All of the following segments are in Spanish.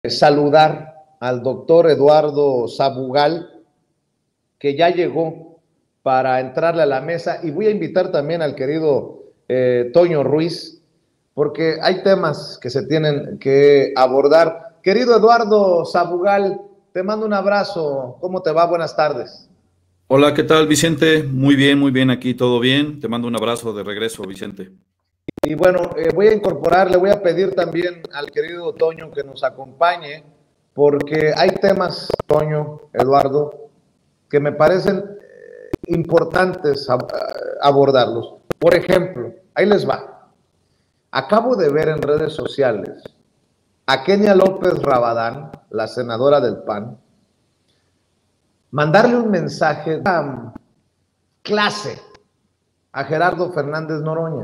saludar al doctor Eduardo Sabugal, que ya llegó para entrarle a la mesa, y voy a invitar también al querido Toño Ruiz, porque hay temas que se tienen que abordar. Querido Eduardo Sabugal, te mando un abrazo. ¿Cómo te va? Buenas tardes. Hola, ¿qué tal, Vicente? Muy bien aquí, todo bien. Te mando un abrazo de regreso, Vicente. Y bueno, voy a incorporar, le voy a pedir también al querido Toño que nos acompañe, porque hay temas, Toño, Eduardo, que me parecen importantes abordarlos. Por ejemplo, ahí les va. Acabo de ver en redes sociales a Kenia López Rabadán, la senadora del PAN, mandarle un mensaje, una clase a Gerardo Fernández Noroña.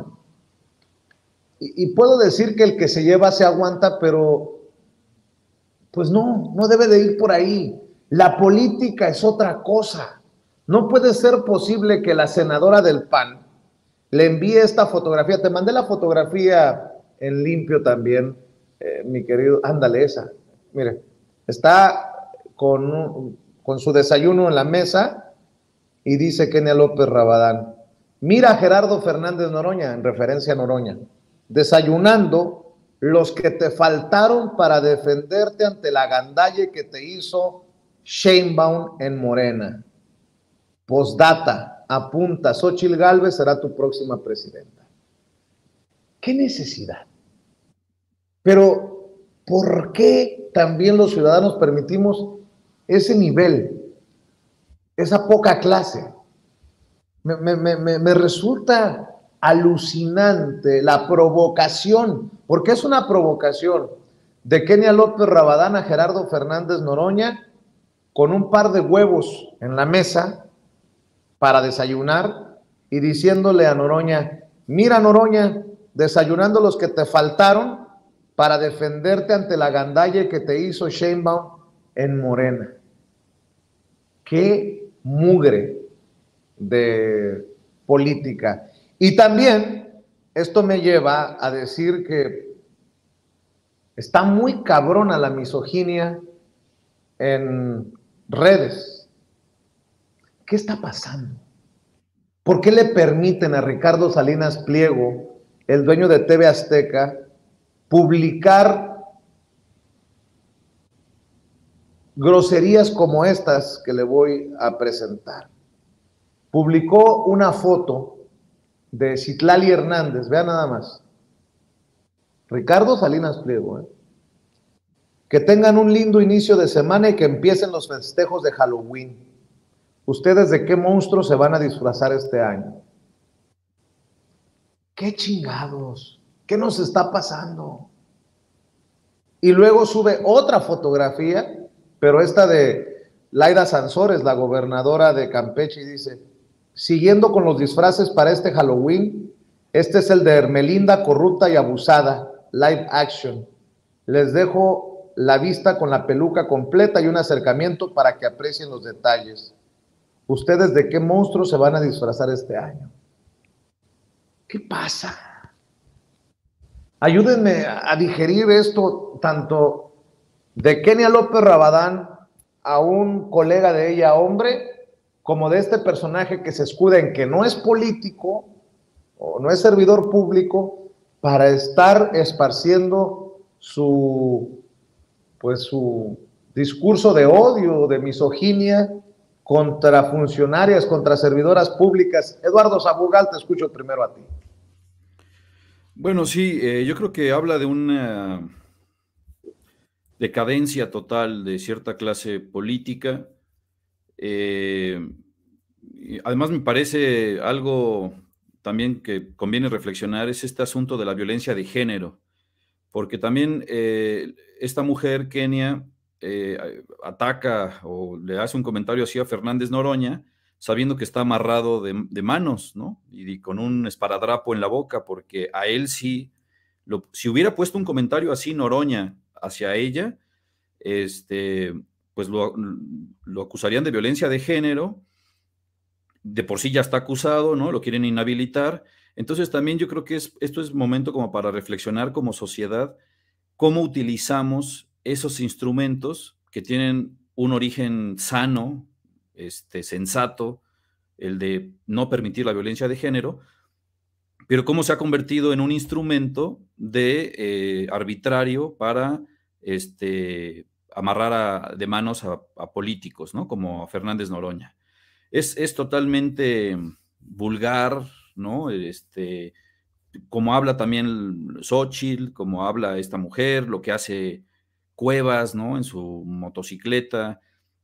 Y puedo decir que el que se lleva se aguanta, pero pues no debe de ir por ahí. La política es otra cosa. No puede ser posible que la senadora del PAN le envíe esta fotografía. Te mandé la fotografía en limpio también, mi querido. Ándale, esa. Mire, está con su desayuno en la mesa y dice Kenia López Rabadán: mira a Gerardo Fernández Noroña, en referencia a Noroña, desayunando los que te faltaron para defenderte ante la gandalle que te hizo Sheinbaum en Morena. Postdata, apunta, Xóchitl Gálvez será tu próxima presidenta. ¿Qué necesidad? Pero, ¿por qué también los ciudadanos permitimos ese nivel, esa poca clase? Me resulta alucinante la provocación, porque es una provocación de Kenia López Rabadán a Gerardo Fernández Noroña con un par de huevos en la mesa para desayunar y diciéndole a Noroña: mira, Noroña, desayunando los que te faltaron para defenderte ante la gandalle que te hizo Sheinbaum en Morena. Qué mugre de política. Y también esto me lleva a decir que está muy cabrona la misoginia en redes. ¿Qué está pasando? ¿Por qué le permiten a Ricardo Salinas Pliego, el dueño de TV Azteca, publicar groserías como estas que le voy a presentar? Publicó una foto de Citlali Hernández, vean nada más. Ricardo Salinas Pliego, que tengan un lindo inicio de semana y que empiecen los festejos de Halloween. ¿Ustedes de qué monstruos se van a disfrazar este año? ¿Qué chingados? ¿Qué nos está pasando? Y luego sube otra fotografía, pero esta de Laida Sansores, la gobernadora de Campeche, y dice: siguiendo con los disfraces para este Halloween, este es el de Hermelinda corrupta y abusada, live action. Les dejo la vista con la peluca completa y un acercamiento para que aprecien los detalles. ¿Ustedes de qué monstruos se van a disfrazar este año? ¿Qué pasa? Ayúdenme a digerir esto, tanto de Kenia López Rabadán a un colega de ella, hombre, como de este personaje que se escuda en que no es político o no es servidor público para estar esparciendo su discurso de odio, de misoginia contra funcionarias, contra servidoras públicas. Eduardo Sabugal, te escucho primero a ti. Bueno, sí, yo creo que habla de una decadencia total de cierta clase política. Además, me parece algo también que conviene reflexionar, es este asunto de la violencia de género, porque también esta mujer, Kenia, ataca o le hace un comentario así a Fernández Noroña, sabiendo que está amarrado de manos, ¿no? Y con un esparadrapo en la boca, porque a él sí, si hubiera puesto un comentario así Noroña hacia ella, pues lo acusarían de violencia de género. De por sí ya está acusado, ¿no? Lo quieren inhabilitar. Entonces también yo creo que esto es momento como para reflexionar como sociedad cómo utilizamos esos instrumentos que tienen un origen sano, sensato, el de no permitir la violencia de género, pero cómo se ha convertido en un instrumento de arbitrario para amarrar de manos a políticos, ¿no? Como a Fernández Noroña. Es totalmente vulgar, ¿no? Como habla también Xóchitl, como habla esta mujer, lo que hace Cuevas, ¿no? En su motocicleta.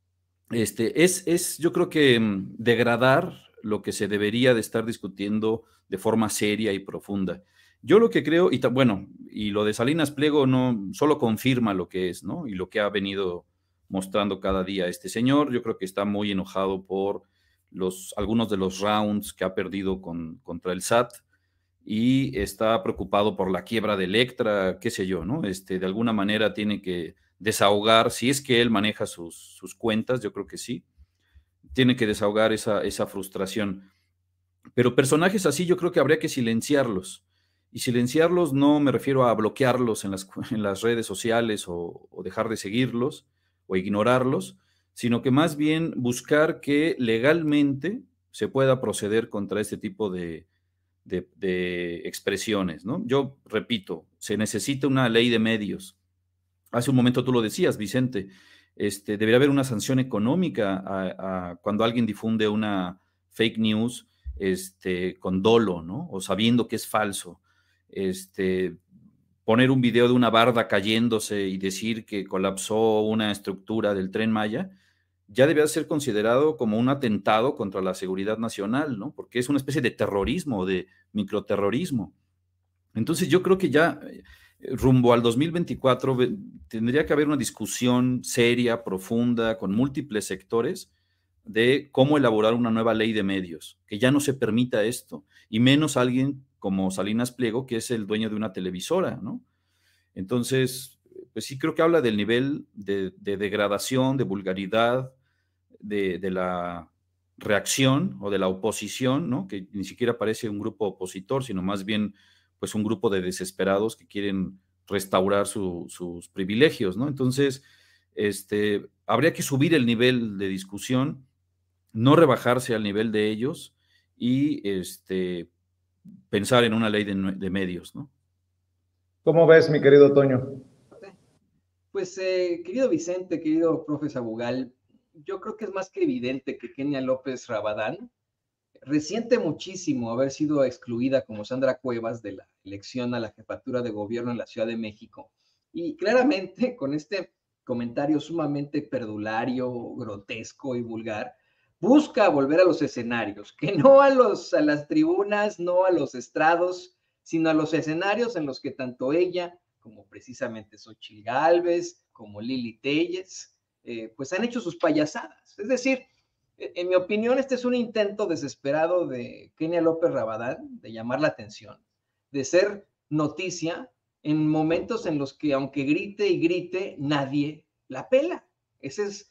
Yo creo que degradar lo que se debería de estar discutiendo de forma seria y profunda. Yo lo que creo, bueno, y lo de Salinas Pliego no solo confirma lo que es, ¿no? Y lo que ha venido mostrando cada día este señor. Yo creo que está muy enojado por algunos de los rounds que ha perdido contra el SAT y está preocupado por la quiebra de Electra, qué sé yo, ¿no? De alguna manera tiene que desahogar, si es que él maneja sus cuentas, yo creo que sí, tiene que desahogar esa frustración. Pero personajes así yo creo que habría que silenciarlos. Y silenciarlos no me refiero a bloquearlos en las redes sociales o dejar de seguirlos o ignorarlos, sino que más bien buscar que legalmente se pueda proceder contra este tipo de expresiones, ¿no? Yo repito, se necesita una ley de medios. Hace un momento tú lo decías, Vicente, debería haber una sanción económica a cuando alguien difunde una fake news con dolo, ¿no? O sabiendo que es falso. Poner un video de una barda cayéndose y decir que colapsó una estructura del Tren Maya, ya debe ser considerado como un atentado contra la seguridad nacional, ¿no? Porque es una especie de terrorismo, de microterrorismo. Entonces yo creo que ya rumbo al 2024 tendría que haber una discusión seria, profunda, con múltiples sectores de cómo elaborar una nueva ley de medios, que ya no se permita esto, y menos alguien como Salinas Pliego, que es el dueño de una televisora, ¿no? Entonces, pues sí creo que habla del nivel de degradación, de vulgaridad, de la reacción o de la oposición, ¿no? Que ni siquiera parece un grupo opositor, sino más bien pues un grupo de desesperados que quieren restaurar sus privilegios, ¿no? Entonces, habría que subir el nivel de discusión, no rebajarse al nivel de ellos y pensar en una ley de medios, ¿no? ¿Cómo ves, mi querido Toño? Pues, querido Vicente, querido profe Sabugal, yo creo que es más que evidente que Kenia López Rabadán resiente muchísimo haber sido excluida como Sandra Cuevas de la elección a la jefatura de gobierno en la Ciudad de México. Y claramente con este comentario sumamente perdulario, grotesco y vulgar, busca volver a los escenarios, que no a las tribunas, no a los estrados, sino a los escenarios en los que tanto ella como precisamente Xóchitl Gálvez, como Lili Téllez, pues han hecho sus payasadas. Es decir, en mi opinión, este es un intento desesperado de Kenia López Rabadán de llamar la atención, de ser noticia en momentos en los que, aunque grite y grite, nadie la pela. Ese es,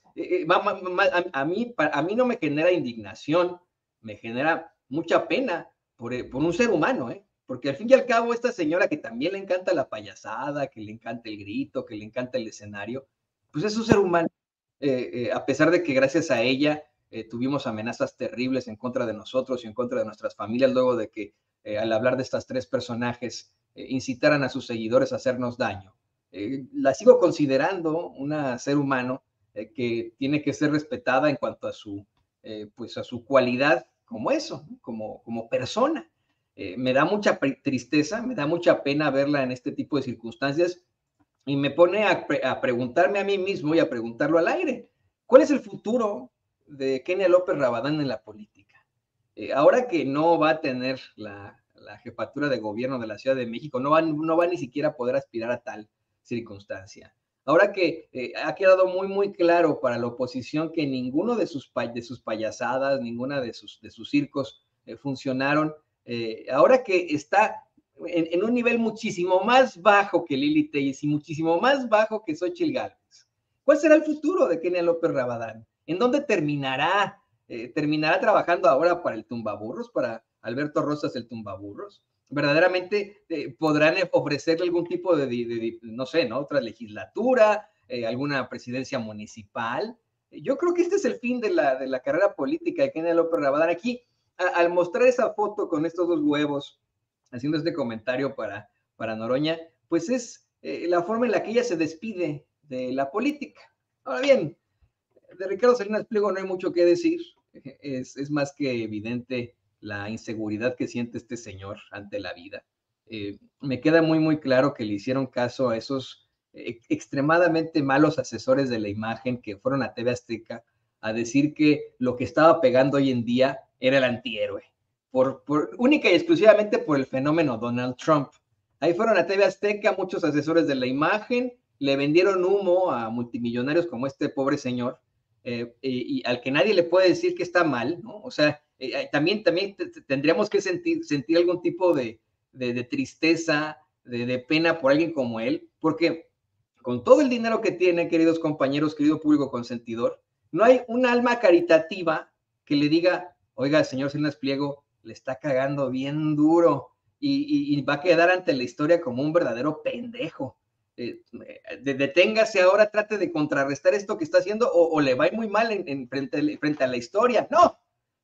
a mí no me genera indignación, me genera mucha pena por un ser humano, porque al fin y al cabo esta señora que también le encanta la payasada, que le encanta el grito, que le encanta el escenario, pues es un ser humano, a pesar de que gracias a ella tuvimos amenazas terribles en contra de nosotros y en contra de nuestras familias, luego de que al hablar de estas tres personajes incitaran a sus seguidores a hacernos daño. La sigo considerando una ser humano que tiene que ser respetada en cuanto a pues a su cualidad como eso, ¿no? como persona. Me da mucha tristeza, me da mucha pena verla en este tipo de circunstancias y me pone a preguntarme a mí mismo y a preguntarlo al aire. ¿Cuál es el futuro de Kenia López Rabadán en la política? Ahora que no va a tener la jefatura de gobierno de la Ciudad de México, no va ni siquiera a poder aspirar a tal circunstancia. Ahora que ha quedado muy, muy claro para la oposición que ninguno de sus payasadas, ninguna de sus circos funcionaron, ahora que está en un nivel muchísimo más bajo que Lili Téllez y muchísimo más bajo que Xóchitl Gálvez. ¿Cuál será el futuro de Kenia López Rabadán? ¿En dónde terminará? ¿Terminará trabajando ahora para el tumbaburros, para Alberto Rosas el tumbaburros? ¿Verdaderamente podrán ofrecerle algún tipo de no sé, ¿no? Otra legislatura? alguna presidencia municipal. Yo creo que este es el fin de la carrera política de Kenia López Rabadán. Aquí, al mostrar esa foto con estos dos huevos, haciendo este comentario para Noroña, pues es la forma en la que ella se despide de la política. Ahora bien, de Ricardo Salinas Pliego no hay mucho que decir. Es más que evidente la inseguridad que siente este señor ante la vida. Me queda muy, muy claro que le hicieron caso a esos extremadamente malos asesores de la imagen que fueron a TV Azteca a decir que lo que estaba pegando hoy en día era el antihéroe, única y exclusivamente por el fenómeno Donald Trump. Ahí fueron a TV Azteca muchos asesores de la imagen, le vendieron humo a multimillonarios como este pobre señor, y al que nadie le puede decir que está mal, ¿no? O sea, también tendríamos que sentir algún tipo de tristeza, de pena por alguien como él, porque con todo el dinero que tiene, queridos compañeros, querido público consentidor, no hay un alma caritativa que le diga, oiga, señor Salinas Pliego, le está cagando bien duro y va a quedar ante la historia como un verdadero pendejo. Deténgase ahora, trate de contrarrestar esto que está haciendo o le va a ir muy mal frente a la historia. No.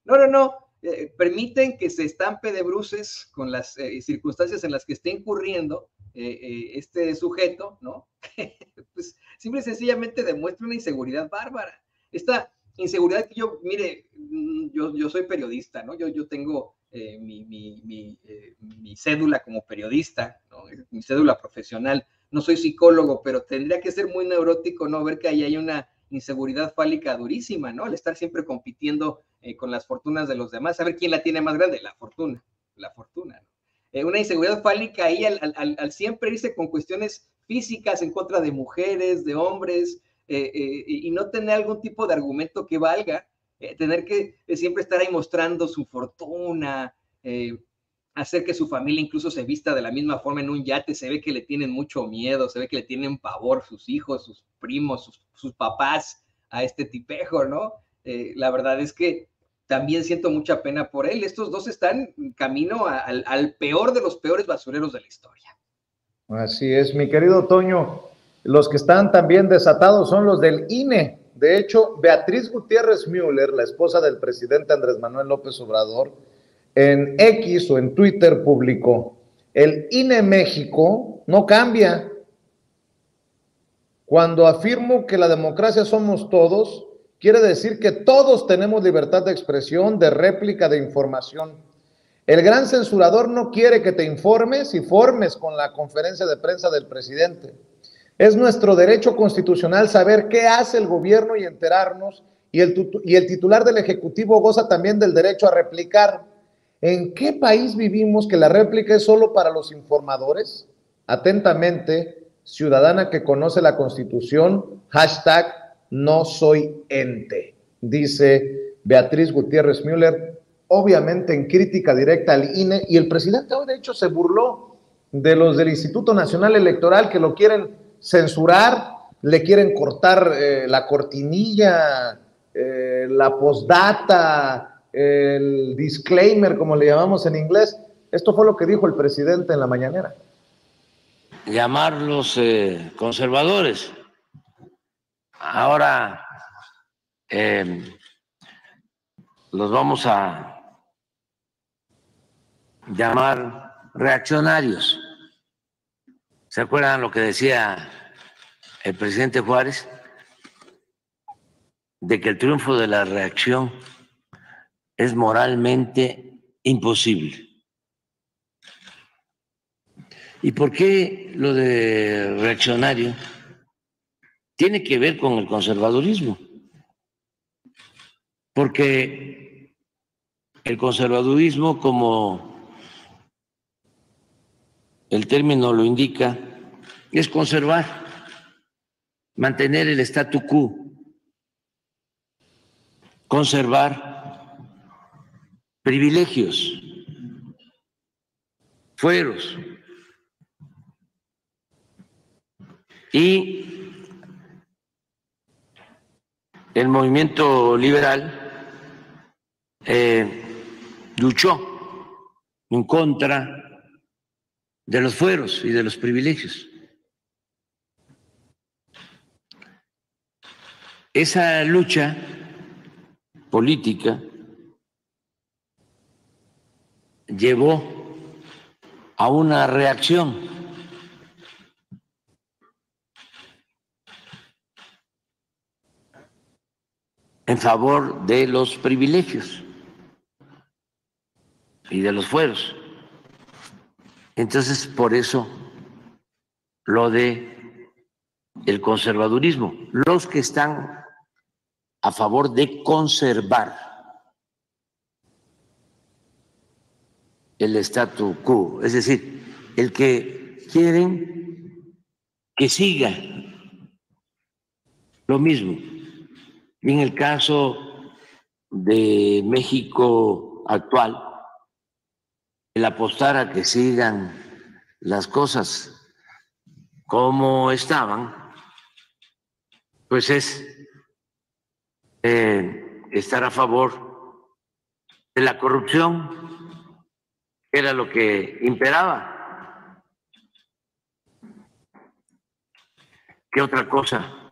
Permiten que se estampe de bruces con las circunstancias en las que está incurriendo este sujeto, ¿no? Pues simple y sencillamente demuestra una inseguridad bárbara. Esta inseguridad que mire, yo soy periodista, ¿no? Yo tengo mi cédula como periodista, ¿no? Mi cédula profesional. No soy psicólogo, pero tendría que ser muy neurótico, ¿no? Ver que ahí hay una inseguridad fálica durísima, ¿no? Al estar siempre compitiendo con las fortunas de los demás, a ver quién la tiene más grande, la fortuna, ¿no? Una inseguridad fálica ahí al siempre irse con cuestiones físicas en contra de mujeres, de hombres, y no tener algún tipo de argumento que valga, tener que siempre estar ahí mostrando su fortuna, hacer que su familia incluso se vista de la misma forma en un yate, se ve que le tienen mucho miedo, se ve que le tienen pavor sus hijos, sus primos, sus papás a este tipejo, ¿no? La verdad es que también siento mucha pena por él. Estos dos están camino al peor de los peores basureros de la historia. Así es, mi querido Toño. Los que están también desatados son los del INE. De hecho, Beatriz Gutiérrez Müller, la esposa del presidente Andrés Manuel López Obrador, en X o en Twitter publicó: el INE México no cambia. Cuando afirmo que la democracia somos todos, quiere decir que todos tenemos libertad de expresión, de réplica, de información. El gran censurador no quiere que te informes y formes con la conferencia de prensa del presidente. Es nuestro derecho constitucional saber qué hace el gobierno y enterarnos, y el titular del Ejecutivo goza también del derecho a replicar. ¿En qué país vivimos que la réplica es solo para los informadores? Atentamente, ciudadana que conoce la Constitución, #no soy ente, dice Beatriz Gutiérrez Müller, obviamente en crítica directa al INE, y el presidente hoy de hecho se burló de los del Instituto Nacional Electoral que lo quieren censurar, le quieren cortar la cortinilla, la postdata, el disclaimer, como le llamamos en inglés. Esto fue lo que dijo el presidente en la mañanera. Llamarlos conservadores. Ahora los vamos a llamar reaccionarios. ¿Se acuerdan lo que decía el presidente Juárez? De que el triunfo de la reacción es moralmente imposible. ¿Y por qué lo de reaccionario tiene que ver con el conservadurismo? Porque el conservadurismo, como el término lo indica, es conservar, mantener el statu quo, conservar privilegios, fueros. Y el movimiento liberal luchó en contra de los fueros y de los privilegios. esa lucha política llevó a una reacción en favor de los privilegios y de los fueros. Entonces, por eso lo de el conservadurismo, los que están a favor de conservar el statu quo, es decir, el que quieren que siga lo mismo. Y en el caso de México actual, el apostar a que sigan las cosas como estaban, pues es estar a favor de la corrupción, que era lo que imperaba. ¿Qué otra cosa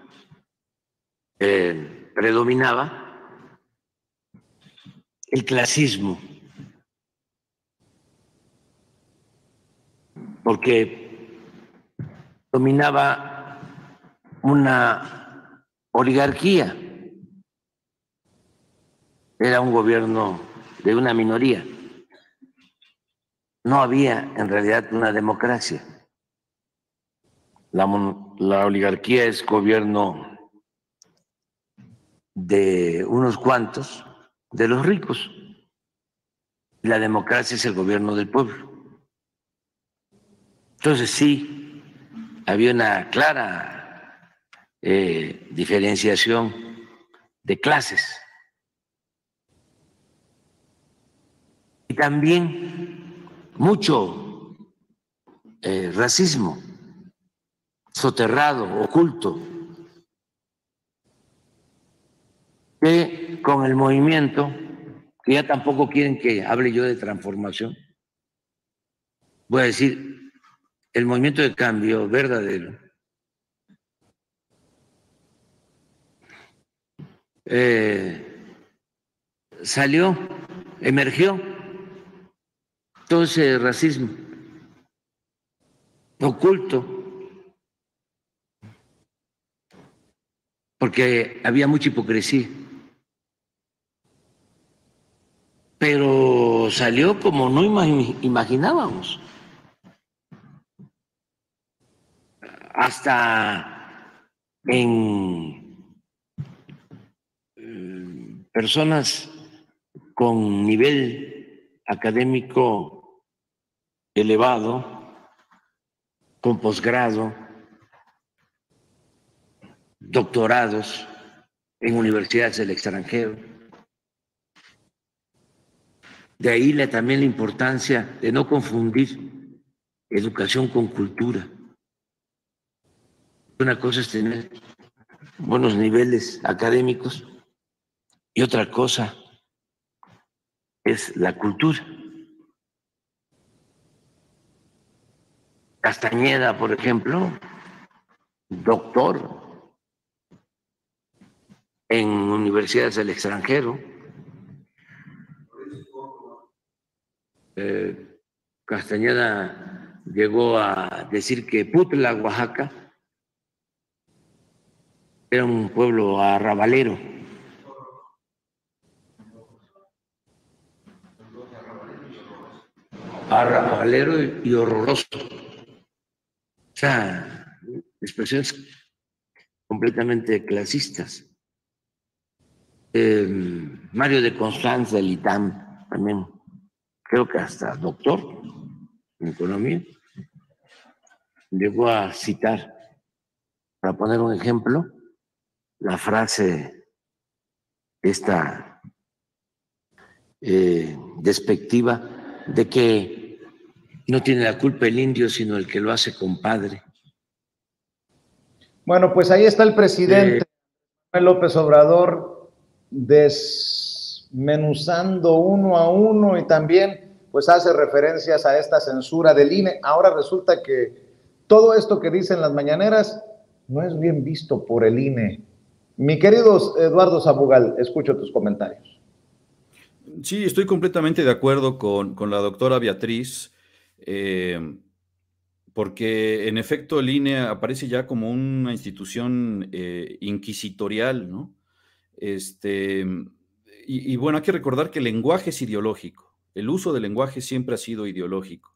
predominaba? El clasismo, porque dominaba una oligarquía, era un gobierno de una minoría, no había en realidad una democracia. La oligarquía es gobierno de unos cuantos, de los ricos, y la democracia es el gobierno del pueblo. Entonces sí, había una clara diferenciación de clases. Y también mucho racismo soterrado, oculto, que con el movimiento, que ya tampoco quieren que hable yo de transformación, voy a decir, el movimiento de cambio verdadero salió, emergió todo ese racismo oculto, porque había mucha hipocresía, pero salió como no imaginábamos. Hasta en personas con nivel académico elevado, con posgrado, doctorados en universidades del extranjero. De ahí también la importancia de no confundir educación con cultura. Una cosa es tener buenos niveles académicos y otra cosa es la cultura. Castañeda, por ejemplo, doctor en universidades del extranjero. Castañeda llegó a decir que Putla, Oaxaca, era un pueblo arrabalero. Arrabalero y horroroso. O sea, expresiones completamente clasistas. Mario de Constanz del ITAM, también creo que hasta doctor en economía, llegó a citar, para poner un ejemplo, la frase esta despectiva de que no tiene la culpa el indio, sino el que lo hace compadre. Bueno, pues ahí está el presidente López Obrador desmenuzando uno a uno y también pues hace referencias a esta censura del INE. Ahora resulta que todo esto que dicen las mañaneras no es bien visto por el INE. Mi querido Eduardo Sabugal, escucho tus comentarios. Sí, estoy completamente de acuerdo con la doctora Beatriz, porque en efecto el INE aparece ya como una institución inquisitorial, ¿no? Y bueno, hay que recordar que el lenguaje es ideológico, el uso del lenguaje siempre ha sido ideológico.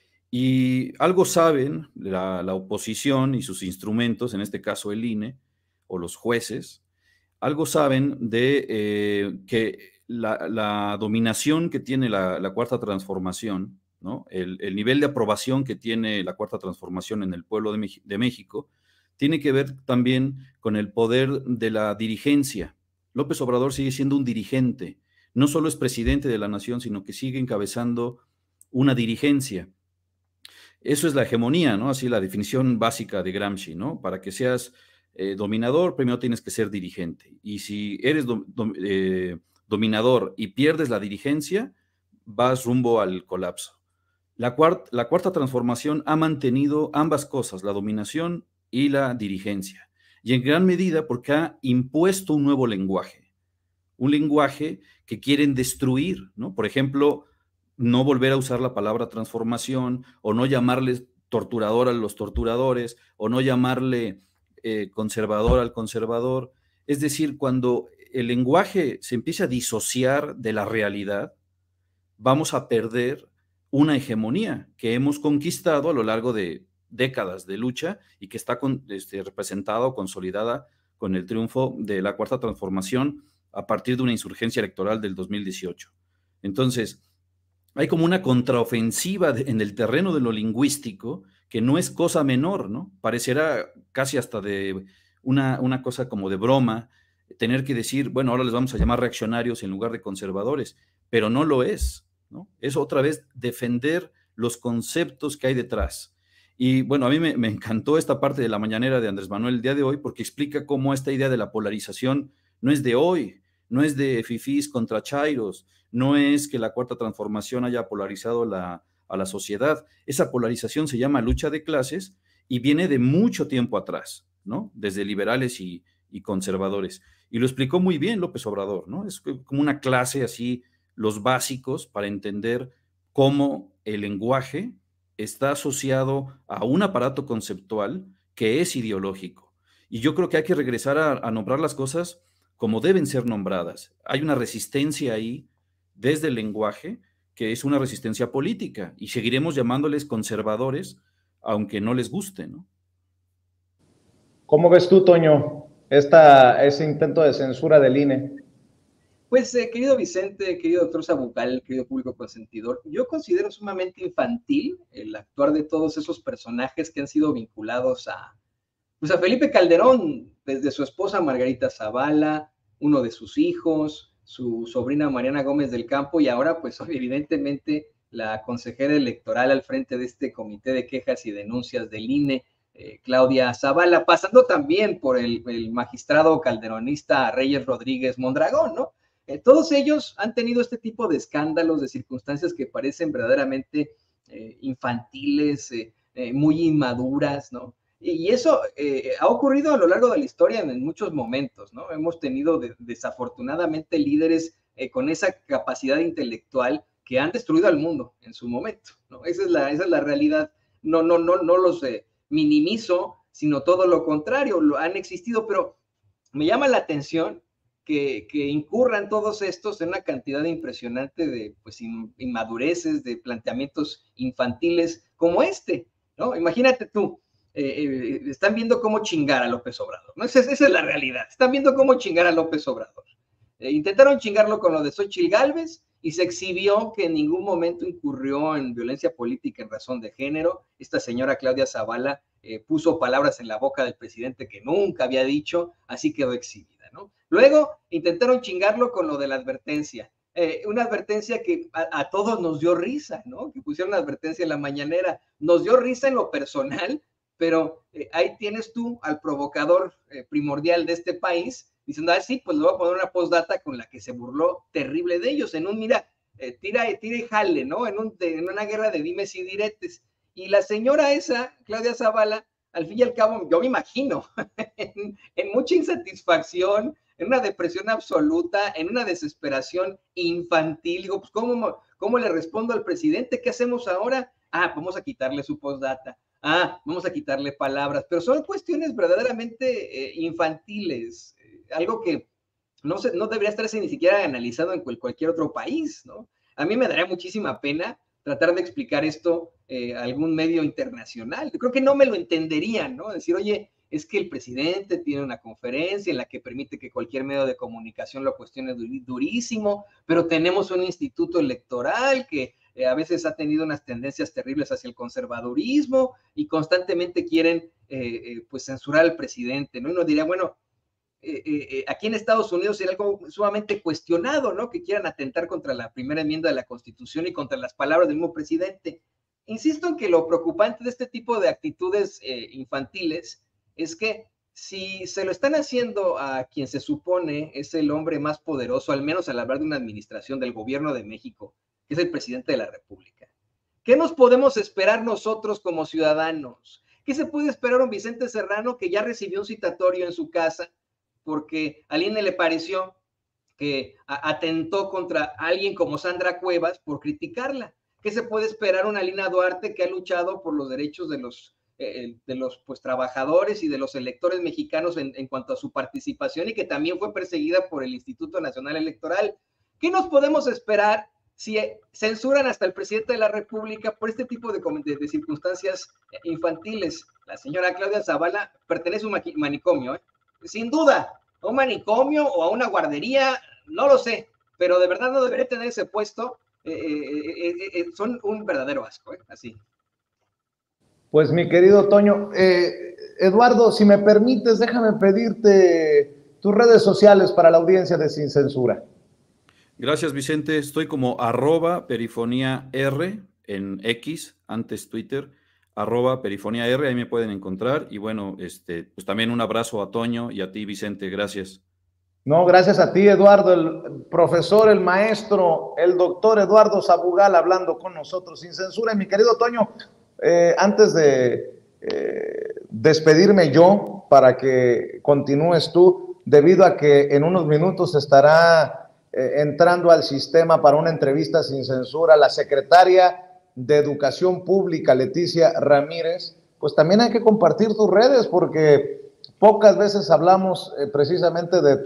Y algo saben la oposición y sus instrumentos, en este caso el INE o los jueces, algo saben de que la dominación que tiene la Cuarta Transformación, ¿no? El nivel de aprobación que tiene la Cuarta Transformación en el pueblo de México, tiene que ver también con el poder de la dirigencia. López Obrador sigue siendo un dirigente, no solo es presidente de la nación, sino que sigue encabezando una dirigencia. Eso es la hegemonía, ¿no? Así la definición básica de Gramsci, ¿no? Para que seas dominador, primero tienes que ser dirigente. Y si eres dominador y pierdes la dirigencia, vas rumbo al colapso. La cuarta transformación ha mantenido ambas cosas, la dominación y la dirigencia. Y en gran medida porque ha impuesto un nuevo lenguaje. Un lenguaje que quieren destruir, ¿no? Por ejemplo, no volver a usar la palabra transformación, o no llamarles torturador a los torturadores, o no llamarle conservador al conservador. Es decir, cuando el lenguaje se empieza a disociar de la realidad, vamos a perder una hegemonía que hemos conquistado a lo largo de décadas de lucha y que está representada o consolidada con el triunfo de la Cuarta Transformación a partir de una insurgencia electoral del 2018. Entonces, hay como una contraofensiva en el terreno de lo lingüístico que no es cosa menor, ¿no? Parecerá casi hasta de una cosa como de broma tener que decir, bueno, ahora les vamos a llamar reaccionarios en lugar de conservadores, pero no lo es, ¿no? Es otra vez defender los conceptos que hay detrás. Y bueno, a mí me encantó esta parte de la mañanera de Andrés Manuel el día de hoy porque explica cómo esta idea de la polarización no es de hoy, no es de fifís contra chairos, no es que la Cuarta Transformación haya polarizado a la sociedad. Esa polarización se llama lucha de clases y viene de mucho tiempo atrás, ¿no? Desde liberales y conservadores. Y lo explicó muy bien López Obrador, ¿no? Es como una clase así, los básicos para entender cómo el lenguaje está asociado a un aparato conceptual que es ideológico. Y yo creo que hay que regresar a nombrar las cosas como deben ser nombradas. Hay una resistencia ahí desde el lenguaje que es una resistencia política y seguiremos llamándoles conservadores aunque no les guste, ¿no? ¿Cómo ves tú, Toño, ese intento de censura del INE? Pues, querido Vicente, querido doctor Sabugal, querido público consentidor, yo considero sumamente infantil el actuar de todos esos personajes que han sido vinculados a Felipe Calderón, desde su esposa Margarita Zavala, uno de sus hijos, su sobrina Mariana Gómez del Campo, y ahora, pues, evidentemente, la consejera electoral al frente de este comité de quejas y denuncias del INE, Claudia Zavala, pasando también por el magistrado calderonista Reyes Rodríguez Mondragón, ¿no? Todos ellos han tenido este tipo de escándalos, de circunstancias que parecen verdaderamente infantiles, muy inmaduras, ¿no? Y eso ha ocurrido a lo largo de la historia en muchos momentos, ¿no? Hemos tenido desafortunadamente líderes con esa capacidad intelectual que han destruido al mundo en su momento, ¿no? Esa es la realidad. No los minimizo, sino todo lo contrario, han existido, pero me llama la atención que incurran todos estos en una cantidad impresionante de pues, inmadureces, de planteamientos infantiles como este, ¿no? Imagínate tú, están viendo cómo chingar a López Obrador, ¿no? Esa es la realidad, están viendo cómo chingar a López Obrador. Intentaron chingarlo con lo de Xóchitl Gálvez y se exhibió que en ningún momento incurrió en violencia política en razón de género. Esta señora Claudia Zavala puso palabras en la boca del presidente que nunca había dicho, así quedó exhibida, ¿no? Luego intentaron chingarlo con lo de la advertencia, una advertencia que a todos nos dio risa, ¿no? Que pusieron la advertencia en la mañanera, nos dio risa en lo personal, pero ahí tienes tú al provocador primordial de este país diciendo, sí, pues le voy a poner una postdata con la que se burló terrible de ellos, en un, mira, tira y jale, ¿no? En una guerra de dimes y diretes. Y la señora esa, Claudia Zavala, al fin y al cabo, yo me imagino en mucha insatisfacción, en una depresión absoluta, en una desesperación infantil. Digo, pues, ¿cómo le respondo al presidente? ¿Qué hacemos ahora? Ah, vamos a quitarle su postdata. Ah, vamos a quitarle palabras. Pero son cuestiones verdaderamente infantiles, algo que no debería estarse ni siquiera analizado en cualquier otro país, ¿no? A mí me daría muchísima pena tratar de explicar esto a algún medio internacional. Yo creo que no me lo entenderían, ¿no? Decir, oye, es que el presidente tiene una conferencia en la que permite que cualquier medio de comunicación lo cuestione durísimo, pero tenemos un instituto electoral que a veces ha tenido unas tendencias terribles hacia el conservadurismo y constantemente quieren pues censurar al presidente, ¿no? Y uno diría, bueno, aquí en Estados Unidos sería algo sumamente cuestionado, ¿no? Que quieran atentar contra la primera enmienda de la Constitución y contra las palabras del mismo presidente. Insisto en que lo preocupante de este tipo de actitudes infantiles es que si se lo están haciendo a quien se supone es el hombre más poderoso, al menos al hablar de una administración del gobierno de México, que es el presidente de la República, ¿qué nos podemos esperar nosotros como ciudadanos? ¿Qué se puede esperar un Vicente Serrano que ya recibió un citatorio en su casa porque a alguien le pareció que atentó contra alguien como Sandra Cuevas por criticarla? ¿Qué se puede esperar una Lina Duarte que ha luchado por los derechos de los pues, trabajadores y de los electores mexicanos en cuanto a su participación y que también fue perseguida por el Instituto Nacional Electoral? ¿Qué nos podemos esperar si censuran hasta el presidente de la República por este tipo de circunstancias infantiles? La señora Claudia Zavala pertenece a un manicomio, sin duda, a un manicomio o a una guardería, no lo sé, pero de verdad no debería tener ese puesto. Son un verdadero asco, así. Pues mi querido Toño, Eduardo, si me permites, déjame pedirte tus redes sociales para la audiencia de Sin Censura. Gracias, Vicente. Estoy como @perifoniar en X, antes Twitter, @perifoniar, ahí me pueden encontrar. Y bueno, pues también un abrazo a Toño y a ti, Vicente. Gracias. No, gracias a ti, Eduardo, el profesor, el maestro, el doctor Eduardo Sabugal hablando con nosotros sin censura. Y mi querido Toño, antes de despedirme yo para que continúes tú, debido a que en unos minutos estará entrando al sistema para una entrevista sin censura la secretaria de Educación Pública, Leticia Ramírez, pues también hay que compartir tus redes porque pocas veces hablamos precisamente de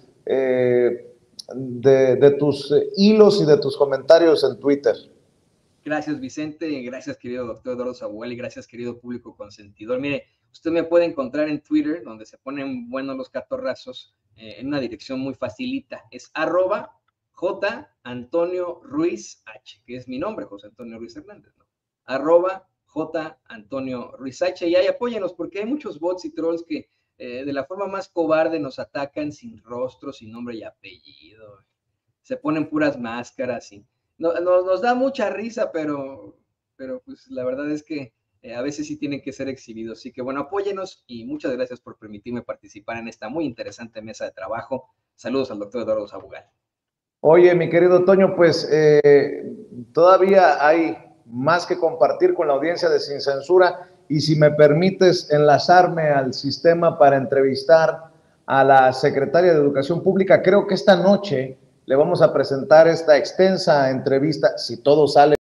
tus hilos y de tus comentarios en Twitter. Gracias, Vicente. Gracias, querido doctor Eduardo Sabugal, y gracias, querido público consentidor. Mire, usted me puede encontrar en Twitter, donde se ponen buenos los catorrazos, en una dirección muy facilita. Es @JAntonioRuizH, que es mi nombre, José Antonio Ruiz Hernández, ¿no? @JAntonioRuizH, y ahí apóyenos, porque hay muchos bots y trolls que de la forma más cobarde nos atacan sin rostro, sin nombre y apellido. Se ponen puras máscaras y nos da mucha risa, pero pues la verdad es que a veces sí tienen que ser exhibidos. Así que bueno, apóyenos y muchas gracias por permitirme participar en esta muy interesante mesa de trabajo. Saludos al doctor Eduardo Sabugal. Oye, mi querido Toño, pues todavía hay más que compartir con la audiencia de Sin Censura, y si me permites enlazarme al sistema para entrevistar a la secretaria de Educación Pública, creo que esta noche le vamos a presentar esta extensa entrevista, si todo sale